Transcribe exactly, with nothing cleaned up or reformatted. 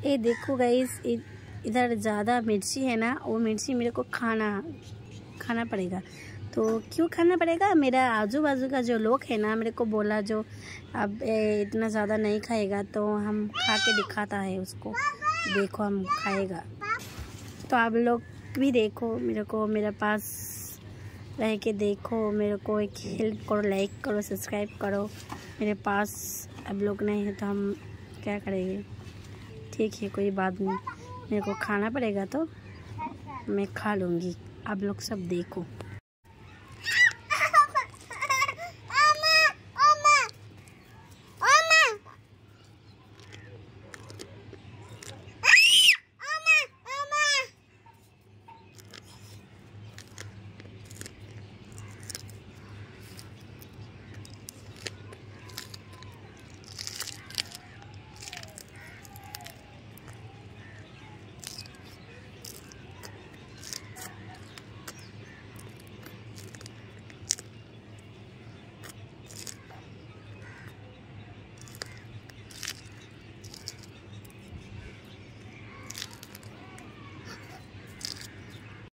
ये देखो गाइस, इधर ज़्यादा मिर्ची है ना, वो मिर्ची मेरे को खाना खाना पड़ेगा। तो क्यों खाना पड़ेगा, मेरा आजू बाजू का जो लोग है ना मेरे को बोला जो अब इतना ज़्यादा नहीं खाएगा तो हम खा के दिखाता है उसको, देखो हम खाएगा। तो आप लोग भी देखो, मेरे को मेरे पास रह के देखो, मेरे को एक हेल्प करो, लाइक करो, सब्सक्राइब करो। मेरे पास अब लोग नहीं है तो हम क्या करेंगे। ठीक है, कोई बात नहीं, मेरे को खाना पड़ेगा तो मैं खा लूँगी। आप लोग सब देखो।